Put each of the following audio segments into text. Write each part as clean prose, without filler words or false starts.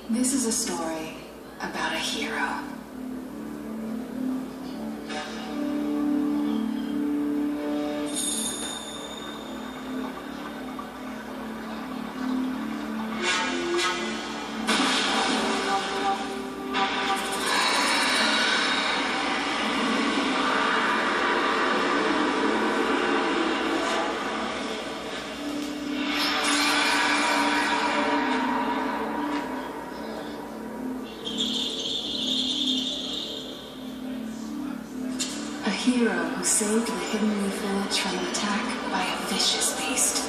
This is a story about a hero. A hero who saved the Hidden Leaf Village from an attack by a vicious beast.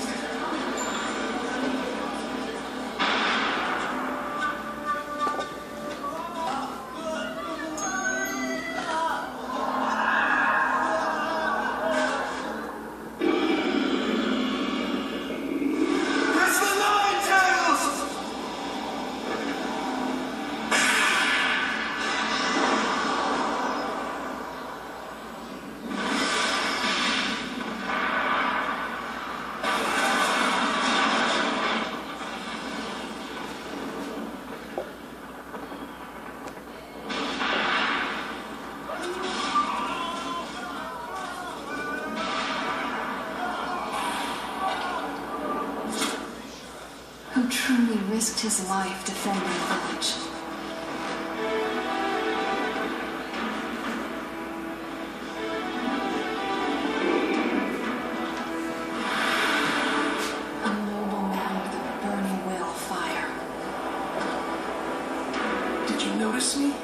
Who truly risked his life defending the village. A noble man with a burning will of fire. Did you notice me?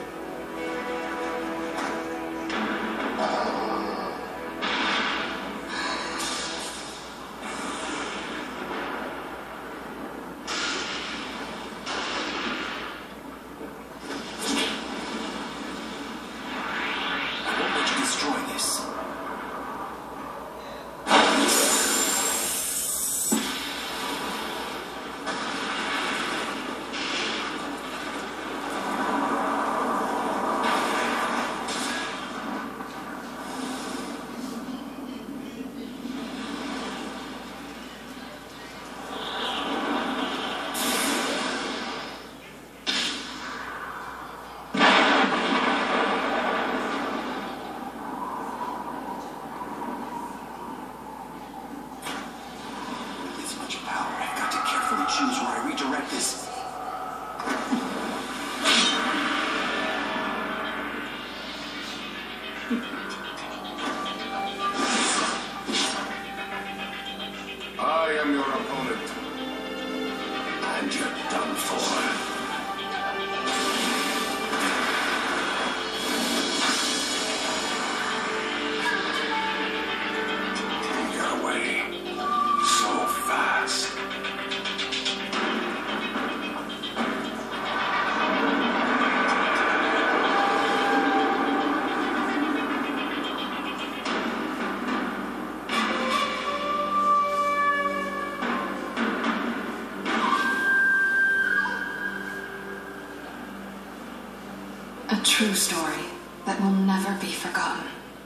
Choose where I redirect this. I am your opponent. And you're done for. You're away. So fast. A true story that will never be forgotten.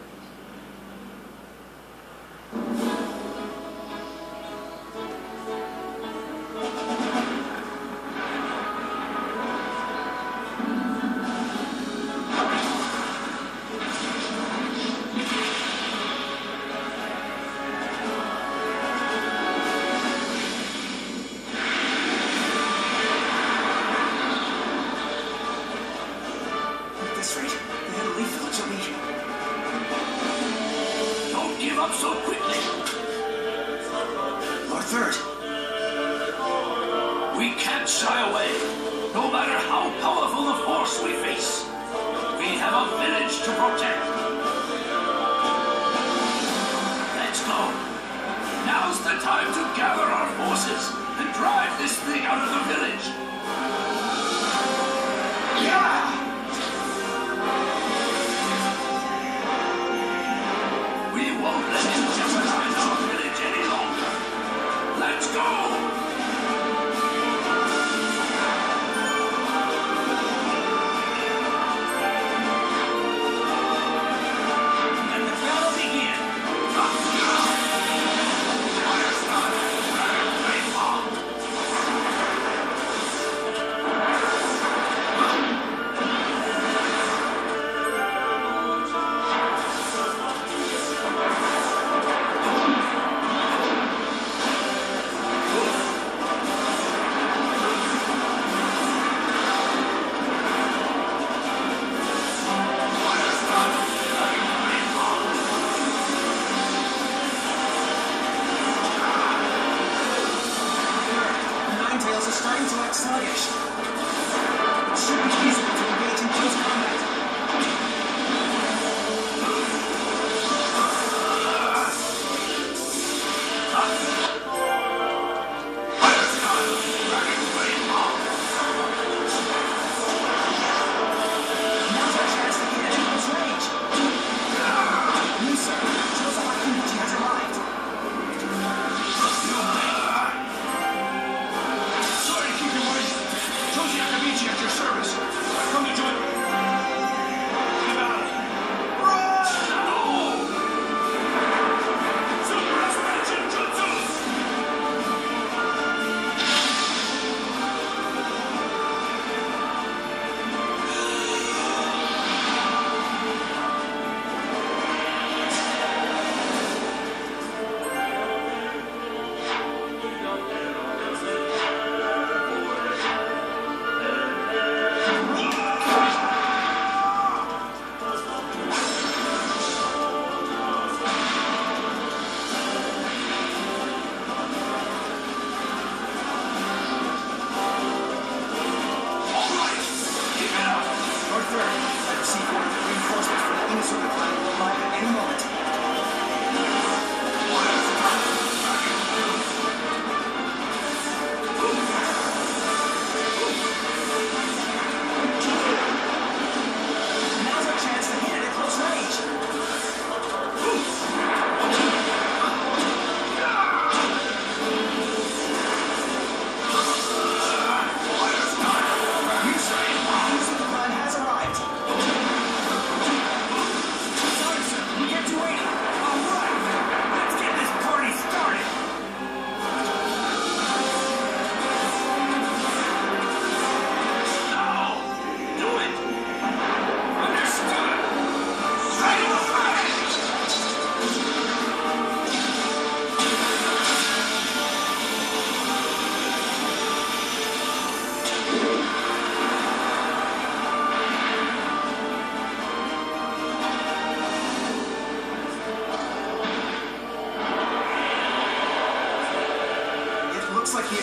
Don't give up so quickly. Lord Third. We can't shy away, no matter how powerful the force we face. We have a village to protect. Let's go. Now's the time to gather our forces and drive this thing out of the village. Yeah! We won't let him jeopardize our village any longer. Let's go! Let the battle begin!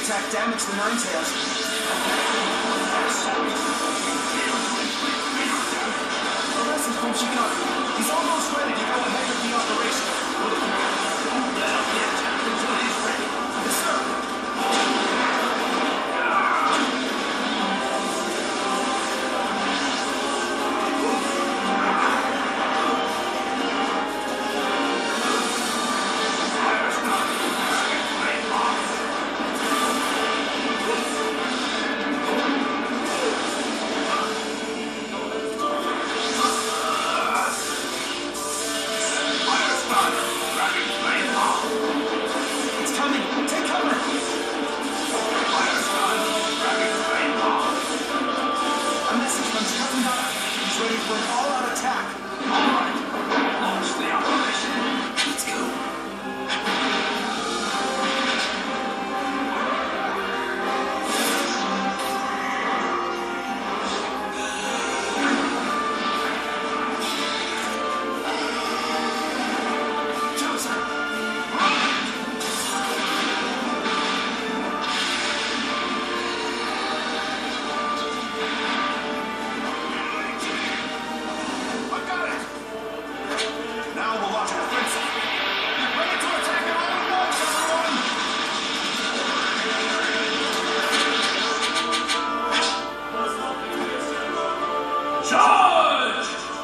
attack damaged the Ninetales. The rest is from Chicago. He's almost ready to go ahead with the operation. Don't let him get attacked until he's ready. Yes, sir. It's coming. Take cover. A message from Scotland. He's ready for an all-out attack. All right. Launch the operation. Let's go. Charge!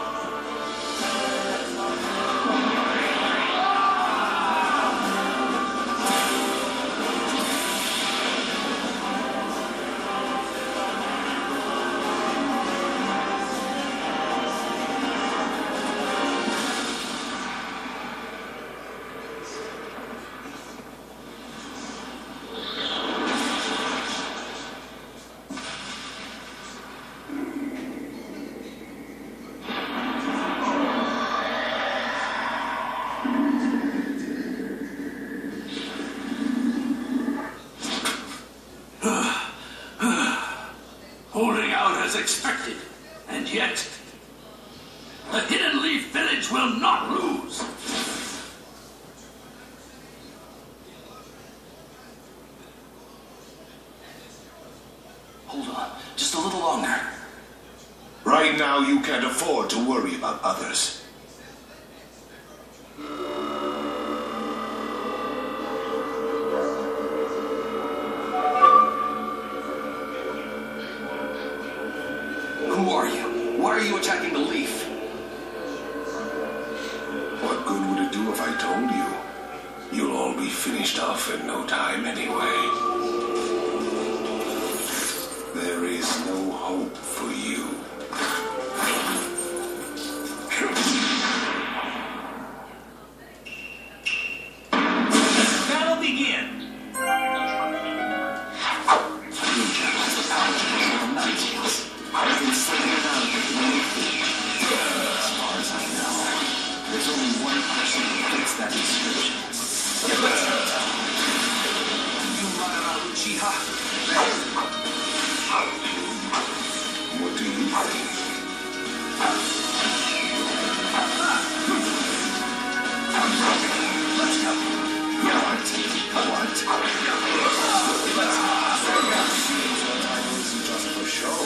Holding out as expected, and yet the Hidden Leaf Village will not lose. Hold on. Just a little longer. Right now, you can't afford to worry about others. Who are you? Why are you attacking the Leaf? What good would it do if I told you? You'll all be finished off in no time anyway. There is no hope for you. Battle begin. Ninja has the power to control the Ninetales. I've been slipping around with the Leaf. As far as I know, there's only one person who fits that description. Yumara Uchiha. What do you think? Let's go. What? Let's go. Just for show.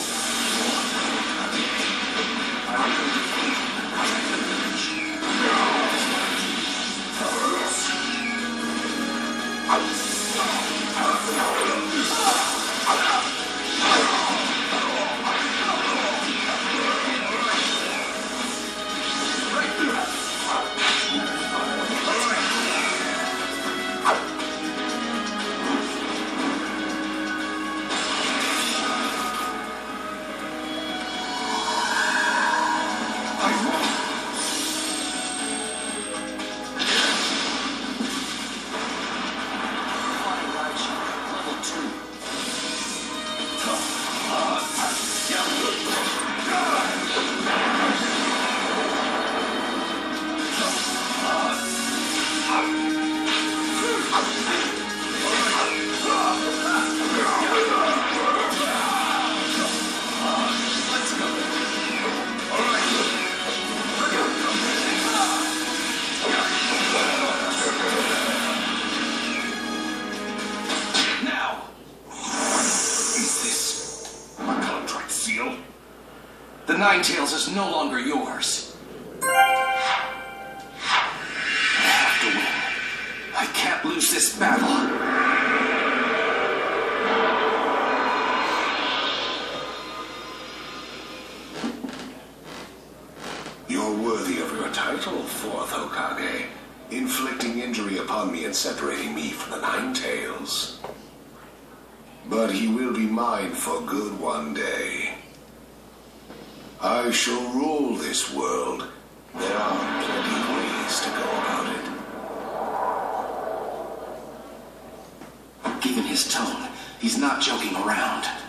deal. The Nine Tails is no longer yours. I have to win. I can't lose this battle. You're worthy of your title, Fourth Hokage, inflicting injury upon me and separating me from the Nine Tails. But he will be mine for good one day. I shall rule this world. There are plenty of ways to go about it. Given his tone, he's not joking around.